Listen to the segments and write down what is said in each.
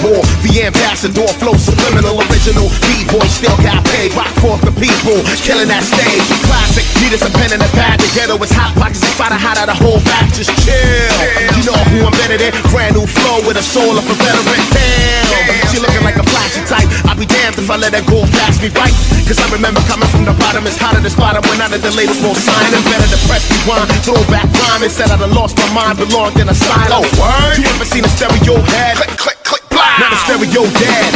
more. The ambassador, flow subliminal, original. B-boy still got paid, rock for the people, killing that stage. Classic, need us a pen and a pad. The ghetto is hot, pockets is fire, hot out the whole back. Just chill. You know who I'm better than. Brand new flow with a soul of a veteran. Damn, she looking like a flashy type. I'll be damned if I let her go past me, right? Cause I remember coming from the bottom, it's hotter than spot. When out of the labels won't sign and better to press rewind. Throwback rhyme and said I'd have lost my mind, belonged in a silo. You ever seen a stereo head? Click, click, click, blah. Not a stereo dad.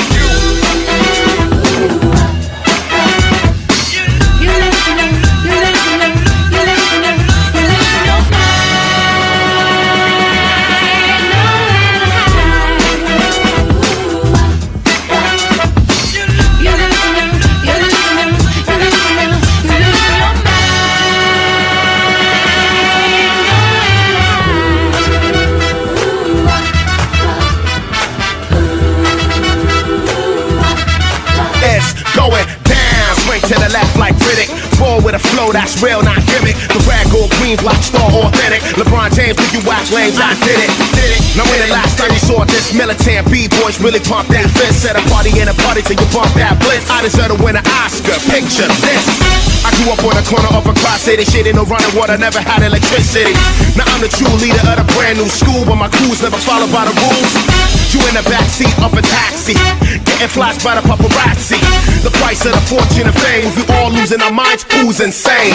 Going down, swing to the left like Riddick. Forward with a flow that's real, not gimmick. The rag gold queen, block star, authentic. LeBron James, do you watch lanes? I did it. Now when the last time you saw this militant B-boys really pump that fist. Set a party in a party till you bump that bliss. I deserve to win an Oscar, picture this. I grew up on the corner of a cross city. Shit ain't no running water, never had electricity. Now I'm the true leader of the brand new school, but my crews never followed by the rules. You in the backseat of a taxi, getting flashed by the paparazzi. The price of the fortune and fame. If we all losing our minds, who's insane?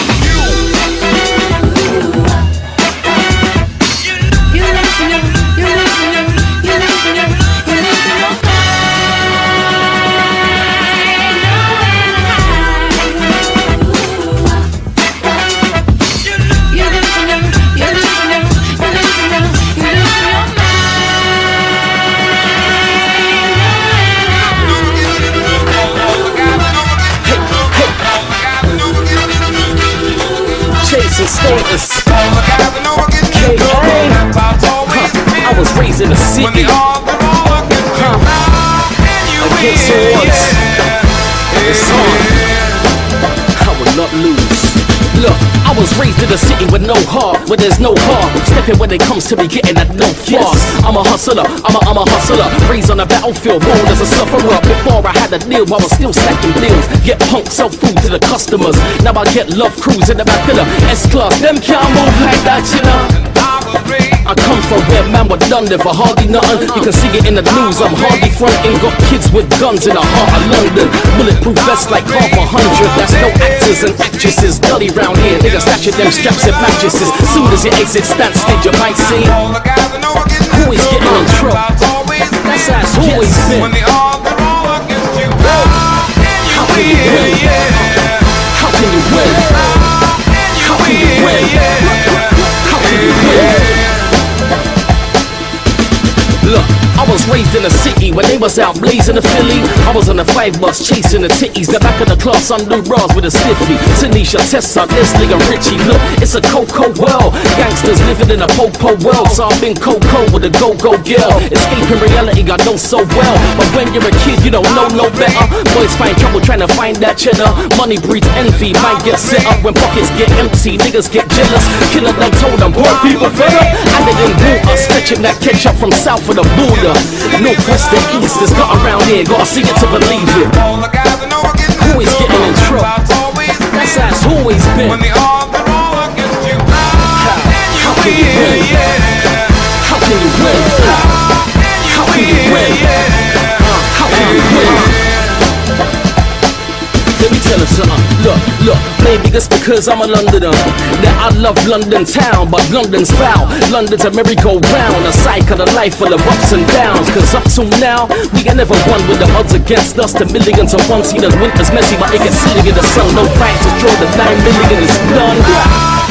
Status. I was raised in the city. Against odds. It's hard. I will not lose. Look, I was raised in the city with no heart, where there's no heart. Stepping when it comes to me getting that no fast. I'm a hustler, I'm a hustler. Raised on the battlefield, born as a sufferer. Before I had a deal, I was still stacking bills. Get punk, sell food to the customers. Now I get love crews in the back of the S-Class. Them can't move like that, you know. I come from where man were done there for hardly nothing. You can see it in the news, I'm hardly fronting. Got kids with guns in the heart of London. Bulletproof vests like half 100. That's no actors and actresses. Dirty round here, niggas stashing them straps and mattresses. Soon as your exit stand stage, you might see always getting in trouble. That's how it's always been. How can you win? How can you win? How can you win? How can you win? Look, I was raised in the city when they was out blazing the Philly. I was on the 5 bus chasing the titties. The back of the class undo bras with a stiffy. Tanisha, Tessa, Leslie and Richie. Look, it's a cocoa world. Gangsters living in a po-po world. So I've been cocoa with a go-go girl. Escaping reality I know so well. But when you're a kid you don't know no better. Boys find trouble trying to find that cheddar. Money breeds envy, might get set up. When pockets get empty, niggas get jealous. Killer done told them, poor people fed up. And they didn't water, stretching that ketchup from south of the border. Northwest to east, it's got around here. Gotta see it to believe it. Always getting in trouble. That's how it's always been. How can you win? How can you win? How can you win? How can you win? Let me tell you something. Look, maybe it's because I'm a Londoner that I love London town, but London's foul. London's a merry-go-round, a cycle of life full of ups and downs. Cause up till now, we ain't never won with the odds against us. The millions of one, see the winter's messy, but it gets silly in the sun. No fight to draw the 9 million, it's done.